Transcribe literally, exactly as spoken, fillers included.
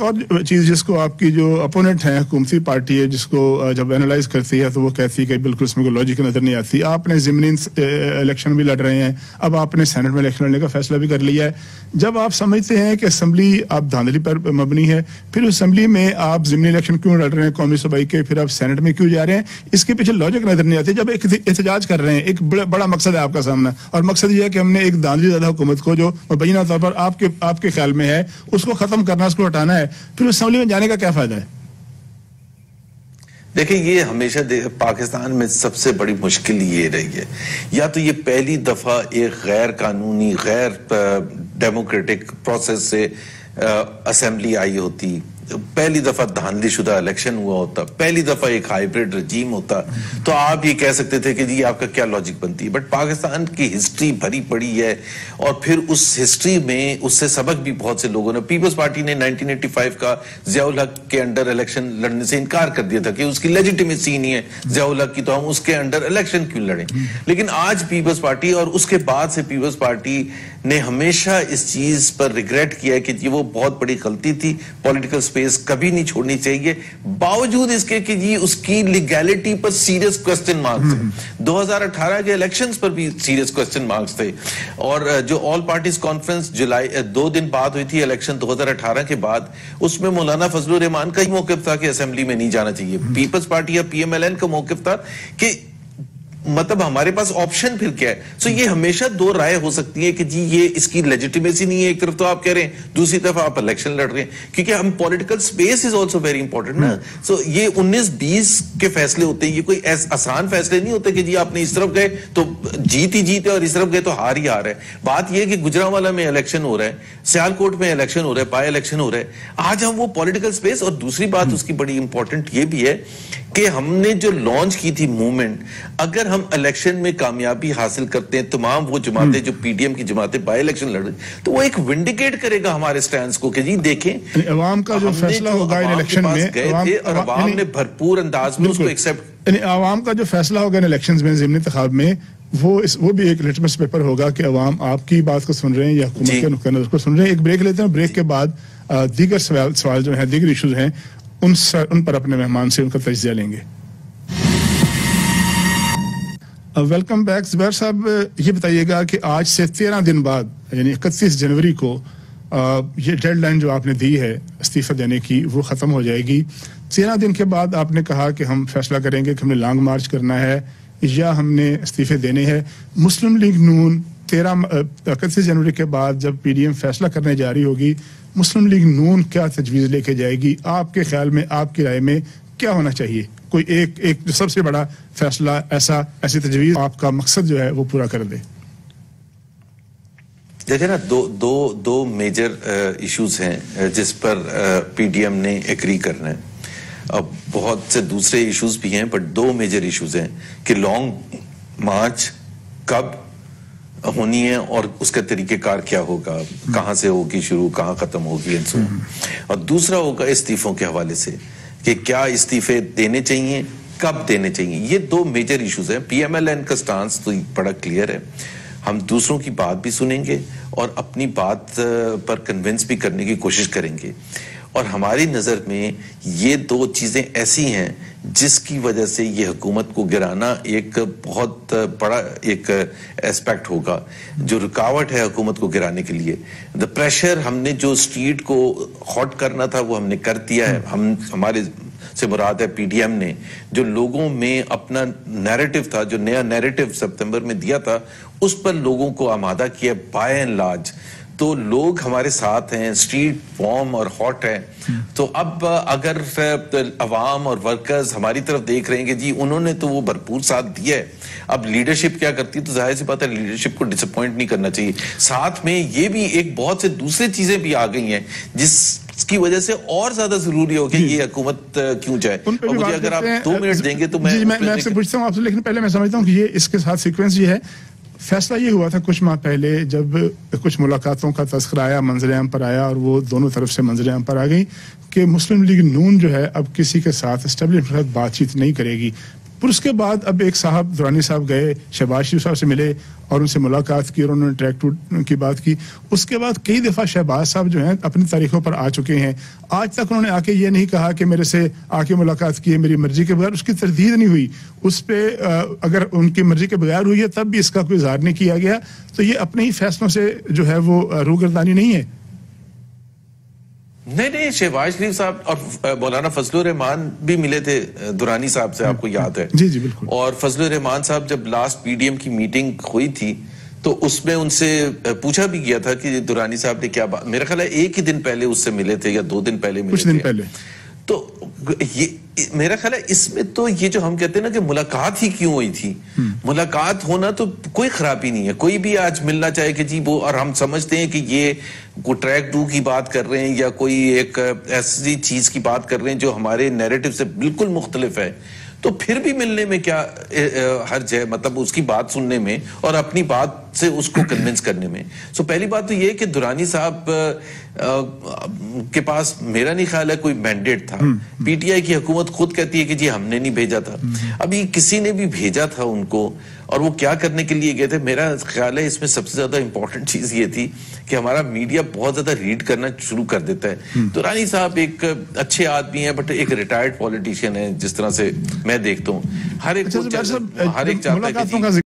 और चीज़ जिसको आपकी जो अपोनेंट है हुकूमती पार्टी है, जिसको जब एनालाइज करती है तो वो कहती है कि बिल्कुल इसमें कोई लॉजिक नजर नहीं आती। आपने ज़िमनी इलेक्शन भी लड़ रहे हैं, अब आपने सेनेट में इलेक्शन लड़ने का फैसला भी कर लिया है। जब आप समझते हैं कि असम्बली आप धांधली पर मबनी है, फिर उस असम्बली में आप ज़िमनी इलेक्शन क्यों लड़ रहे हैं कौमी सूबाई के, फिर आप सेनेट में क्यों जा रहे हैं, इसके पीछे लॉजिक नजर नहीं आती। जब एक एहतजाज कर रहे हैं, एक बड़ा, बड़ा मकसद है आपका सामना, और मकसद ये है कि हमने एक धांधली ज़्यादा हुकूमत को जो मुबैना तौर पर आपके आपके ख्याल में है उसको खत्म करना, उसको हटाना है, फिर उस असम्बली में जाने का क्या फायदा है? देखिए, ये हमेशा पाकिस्तान में सबसे बड़ी मुश्किल ये रही है, या तो ये पहली दफा एक गैर कानूनी गैर डेमोक्रेटिक प्रोसेस से असेंबली आई होती, पहली दफा धांधली शुदा इलेक्शन हुआ होता, पहली दफा एक हाइब्रिड रजीम होता, तो आप ये कह सकते थे कि जी आपका क्या लॉजिक बनती है। बट पाकिस्तान की हिस्ट्री भरी पड़ी है, और फिर उस हिस्ट्री में उससे सबक भी बहुत से लोगों ने, पीपल्स पार्टी ने नाइनटीन एटी फाइव का ज़ियाउल हक के अंडर इलेक्शन लड़ने से इनकार कर दिया था कि उसकी लेजिटिमेसी नहीं है ज़ियाउल हक की, तो हम उसके अंडर इलेक्शन क्यों लड़ें। लेकिन आज पीपल्स पार्टी और उसके बाद से पीपल्स पार्टी ने हमेशा इस चीज पर रिग्रेट किया है कि ये वो बहुत बड़ी गलती थी, पॉलिटिकल स्पेस कभी नहीं छोड़नी चाहिए, बावजूद इसके कि जी उसकी लीगैलिटी पर सीरियस क्वेश्चन मार्क्स थे। दो हज़ार अठारह के इलेक्शंस पर भी सीरियस क्वेश्चन मार्क्स थे, और जो ऑल पार्टीज कॉन्फ्रेंस जुलाई दो दिन बाद हुई थी इलेक्शन दो हज़ार अठारह के बाद, उसमें मौलाना फजलुर रहमान का ही मौकिफ था कि असेंबली में नहीं जाना चाहिए। पीपल्स पार्टी या पीएमएलएन का मौकिफ था कि मतलब हमारे पास ऑप्शन फिर क्या है। सो so ये हमेशा दो राय हो सकती है कि जी ये इसकी लेजिटिमेसी नहीं है, एक तरफ तो आप कह रहे हैं, दूसरी तरफ आप इलेक्शन लड़ रहे हैं, क्योंकि हम political space is also very important ना। सो so ये उन्नीस बीस के फैसले होते हैं, ये कोई आसान फैसले नहीं होते कि जी आपने इस तरफ गए तो जीत ही जीत है और इस तरफ गए तो हार ही हार है। बात यह कि गुजरांवाला में इलेक्शन हो रहा है, सियालकोट में इलेक्शन हो रहा है, बाय इलेक्शन हो रहा है, आज हम वो पॉलिटिकल स्पेस, और दूसरी बात उसकी बड़ी इंपॉर्टेंट ये भी है कि हमने जो लॉन्च की थी मूवमेंट, अगर हम इलेक्शन में कामयाबी हासिल करते हैं, तमाम वो जमातें जो पीडीएम की जमातें बाय इलेक्शन लड़ रही, तो वो एक विंडिकेट करेगा हमारे स्टैंड को कि जी देखें अवाम का जो फैसला होगा इन इलेक्शन में, गए और अवाम ने भरपूर अंदाज में उसको एक्सेप्ट, अवाम का जो फैसला होगा इन इलेक्शन में, ज़िमनी इंतखाब में, वो इस वो भी एक लिटमस पेपर होगा कि अवाम आपकी बात को सुन रहे हैं या हुकूमत के नुक्ता नज़र को सुन रहे हैं। एक ब्रेक लेते हैं, ब्रेक के बाद दीगर सवाल सवाल जो है, दीगर इशूज हैं, उन सर, उन पर अपने मेहमान से उनका तज्जिया लेंगे। Welcome back. ज़ुबैर साहब, ये बताइएगा कि आज से तेरह दिन बाद यानी इकतीस जनवरी को आ, ये डेडलाइन जो आपने दी है इस्तीफा देने की वो ख़त्म हो जाएगी। तेरह दिन के बाद आपने कहा कि हम फैसला करेंगे कि हमने लॉन्ग मार्च करना है या हमने इस्तीफे देने हैं। मुस्लिम लीग नून तेरह इकतीस जनवरी के बाद जब पीडीएम फैसला करने जा रही होगी, मुस्लिम लीग नून क्या तजवीज़ लेके जाएगी? आपके ख्याल में, आपकी राय में क्या होना चाहिए? कोई एक एक जो सबसे बड़ा फैसला, ऐसा ऐसी तजवीज़ आपका मकसद जो है वो पूरा कर दे। देखिए ना, दो दो दो मेजर इश्यूज हैं जिस पर पीडीएम ने एग्री करना है। अब बहुत से दूसरे इश्यूज भी हैं, बट दो मेजर इश्यूज हैं कि लॉन्ग मार्च कब होनी है और उसका तरीकेकार क्या होगा, कहां से होगी शुरू, कहां खत्म होगी, और दूसरा होगा इस्तीफों के हवाले से कि क्या इस्तीफे देने चाहिए, कब देने चाहिए। ये दो मेजर इश्यूज हैं। पीएमएलएन का स्टांस तो बड़ा क्लियर है, हम दूसरों की बात भी सुनेंगे और अपनी बात पर कन्विंस भी करने की कोशिश करेंगे। और हमारी नज़र में ये दो चीज़ें ऐसी हैं जिसकी वजह से ये हुकूमत को गिराना एक बहुत बड़ा एक एस्पेक्ट होगा, जो रुकावट है हुकूमत को गिराने के लिए। द प्रेशर, हमने जो स्ट्रीट को हॉट करना था वो हमने कर दिया है। हम हमारे से मुराद है पीडीएम ने जो लोगों में अपना नैरेटिव था, जो नया नैरेटिव सितंबर में दिया था, उस पर लोगों को आमादा किया बाय एंड लार्ज। तो लोग हमारे साथ हैं, स्ट्रीट वार्म और हॉट है। तो अब अगर अवाम और वर्कर्स हमारी तरफ देख रहे हैं कि जी उन्होंने तो वो भरपूर साथ दिया है, अब लीडरशिप क्या करती है, तो जाहिर सी बात है लीडरशिप को डिसअपॉइंट नहीं करना चाहिए। साथ में ये भी एक बहुत से दूसरी चीजें भी आ गई हैं जिसकी वजह से और ज्यादा जरूरी हो कि ये हुकूमत क्यों जाए। और मुझे अगर आप दो मिनट देंगे तो मैं मैं आपसे पूछता हूँ आपसे, लेकिन पहले मैं समझता हूँ कि ये इसके साथ सीक्वेंस ये है। फैसला ये हुआ था कुछ माह पहले जब कुछ मुलाकातों का तस्करा आया, मंजर-ए-आम पर आया, और वो दोनों तरफ से मंजर-ए-आम पर आ गई कि मुस्लिम लीग नून जो है अब किसी के साथ एस्टेब्लिशमेंट के साथ बातचीत नहीं करेगी। फिर उसके बाद अब एक साहब दुरानी साहब गए, शहबाज शरीफ साहब से मिले और उनसे मुलाकात की और उन्होंने ट्रैक टू की बात की। उसके बाद कई दफ़ा शहबाज साहब जो हैं अपनी तारीखों पर आ चुके हैं। आज तक उन्होंने आके ये नहीं कहा कि मेरे से आके मुलाकात की है मेरी मर्जी के बगैर, उसकी तरदीद नहीं हुई उस पर। अगर उनकी मर्जी के बगैर हुई है तब भी इसका कोई इजहार नहीं किया गया, तो ये अपने ही फैसलों से जो है वो रूगर्दानी नहीं है। नहीं नहीं, शहबाज शरीफ साहब और मौलाना फजलुर रहमान भी मिले थे दुरानी साहब से, आपको याद है? जी जी बिल्कुल। और फजलुर रहमान साहब जब लास्ट पीडीएम की मीटिंग हुई थी तो उसमें उनसे पूछा भी गया था कि दुरानी साहब ने क्या बात, मेरा ख्याल है एक ही दिन पहले उससे मिले थे या दो दिन पहले मिले कुछ दिन पहले। तो ये मेरा ख्याल है इसमें तो ये जो हम कहते हैं ना कि मुलाकात ही क्यों हुई थी, मुलाकात होना तो कोई खराबी नहीं है। कोई भी आज मिलना चाहे कि जी वो, और हम समझते हैं कि ये कोई ट्रैक टू की बात कर रहे हैं या कोई एक ऐसी चीज की बात कर रहे हैं जो हमारे नैरेटिव से बिल्कुल मुख्तलिफ है, तो फिर भी मिलने में क्या हर्ज है, मतलब उसकी बात सुनने में और अपनी बात से उसको कन्विंस करने में। सो पहली बात तो ये कि दुरानी साहब के पास मेरा नहीं ख्याल है कोई मैंडेट था। पीटीआई की हुकूमत खुद कहती है कि जी हमने नहीं भेजा था, अभी किसी ने भी भेजा था उनको, और वो क्या करने के लिए गए थे। मेरा ख्याल है इसमें सबसे ज्यादा इंपॉर्टेंट चीज ये थी कि हमारा मीडिया बहुत ज्यादा रीड करना शुरू कर देता है। दुरानी साहब एक अच्छे आदमी है बट एक रिटायर्ड पॉलिटिशियन है, जिस तरह से मैं देखता हूँ। हर एक हर एक मुलाकातों का